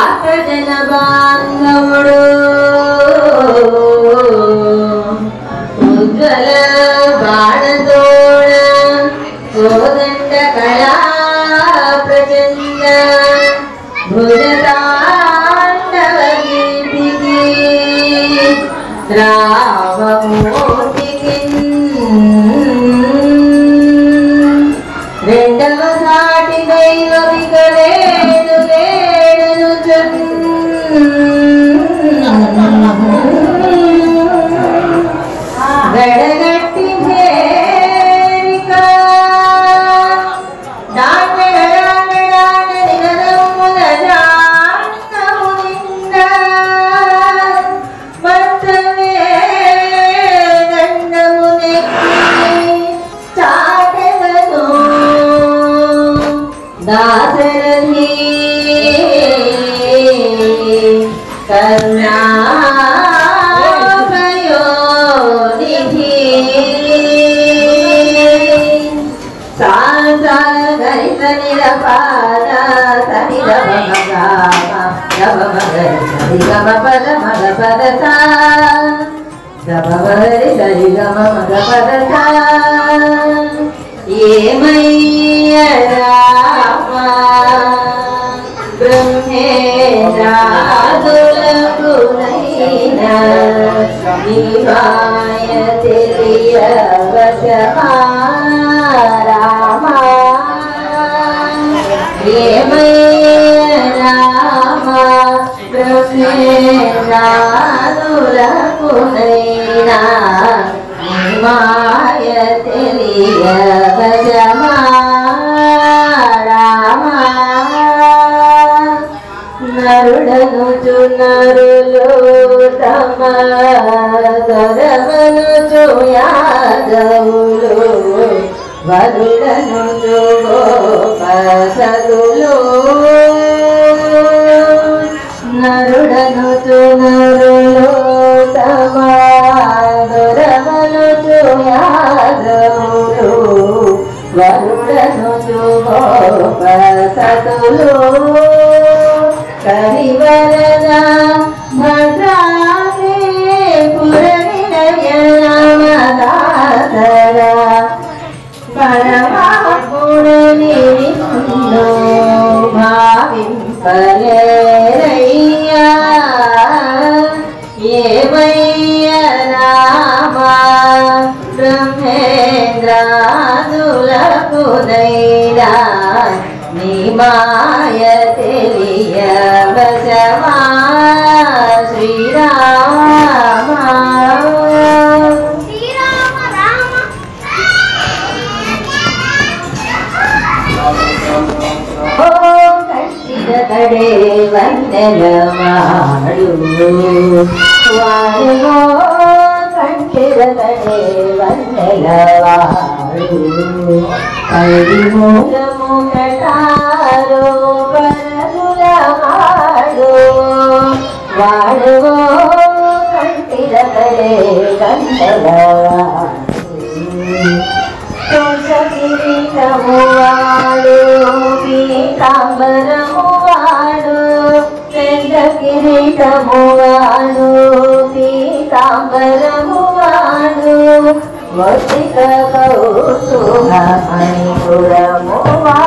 ఆర్తజన బాంధవుడు ఉజ్వల బాణతోడ కోదండ కళా ప్రచండ భుజతాండవ గీతికి రామమూర్తికి రెండవ సాటి దైవమిక లేడు లేడును గడగట్టి భేరిక నినదమున జానము నింద భర్తవే దండము నెక్కి చాటెవను దాసరథి కరుణా ప్రయోనిధి సాల గరిత నిరపాద సరి గమ గమ సరి గమ పద మగ పద సా గమరి సరి గమ మగ పద సా ఏమయ్య రామా బ్రహ్మేంద్రాదులకునైనా నీమాయ తెలియవశమా రామా ఏమయ్య రామా బ్రహ్మేంద్రాదులకునైనా నీమాయ తెలియవశమా రామా నరుడను చునరులు తమ గరవను చూయాదవులు వరుడను గోపసదులు నరుడను చునరులు తమ గరవను చూయాదవులు వరుడను గోపసదులు కరివరద భద్రాదే పురవినయనమదాసర పరమాత్ముడని నిన్ను భావింపలేరయ్యా ఏమయ్య రామా బ్రహ్మేంద్రాదులకునైనా నీ మాయ తెలియవశమా శ్రీరామ శ్రీరామ రామ ఓ కష్టిద కడే వందనమాడు వాడుగో కంఠిద కడే వందనవాడు కడి మూలము కటారు పరదులవాడు వాడుగో కంఠిద కడే వందనవాడు కిరీటము వాడు పీతాంబరము వాడు పెద్ద కిరీటము వాడు పీతాంబరము వాడు మొత్తిక కౌతుక మణిపురము వాడు